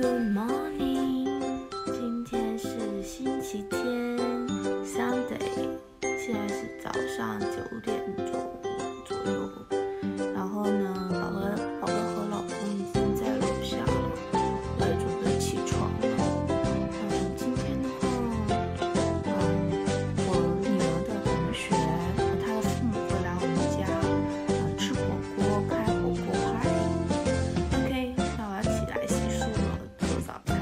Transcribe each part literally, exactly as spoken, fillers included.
Good morning， 今天是星期天 ，Sunday， 现在是早上九点钟左右。然后呢，宝宝、宝宝和老公已经在楼下了，我也准备起床了。嗯，今天的话，嗯，我女儿的同学和她的父母会来我们家，呃，吃火锅，开火锅 party。OK， 那我要起来洗漱了，做早餐。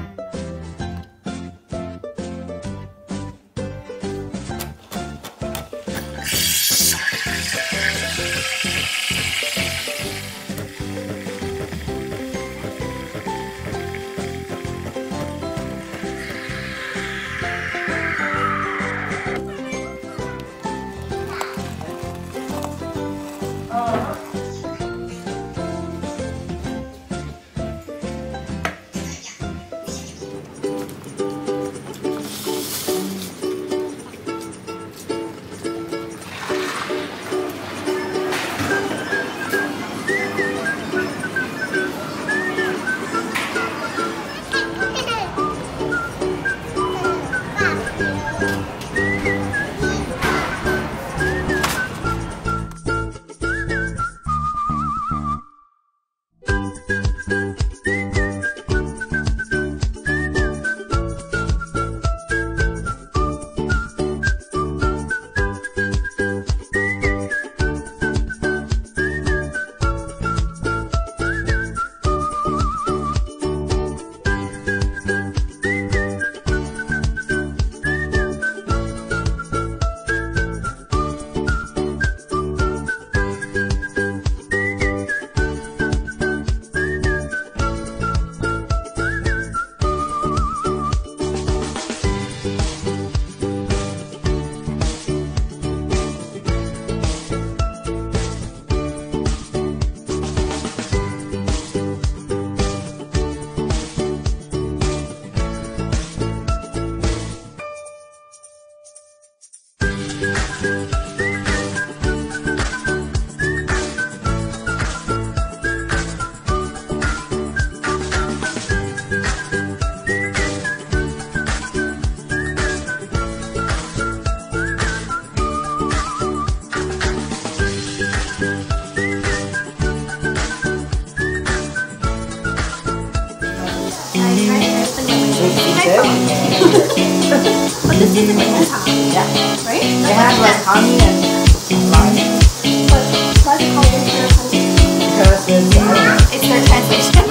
我就记得每天炒。Yeah. Right? They have like honey and lime. But why do you call it their honey? Because it's, I don't know. It's their translation.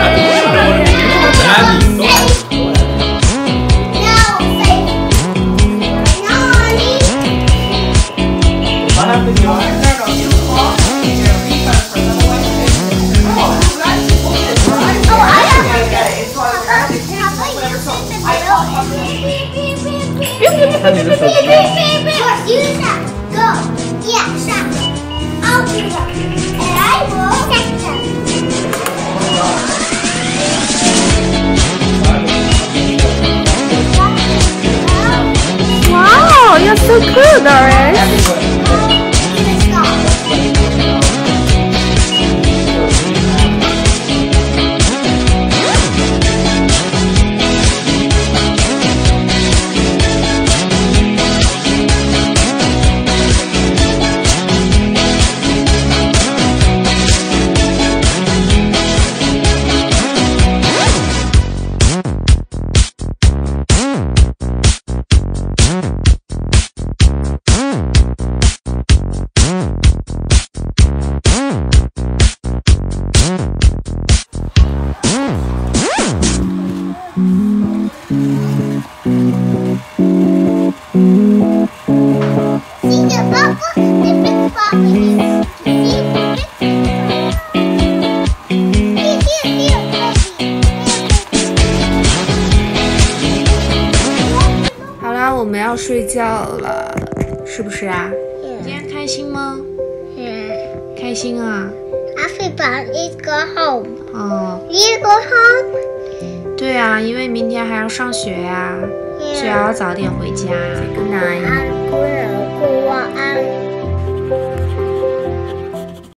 What happened to you? Wow, you're so cool, Doris. Hello， 我们要睡觉了，是不是啊？今天开心吗？开心啊 Everybody is go home. 哦， You go home? 对啊，因为明天还要上学呀、啊， Yeah. 所以要早点回家。Good night. I'm gonna go out.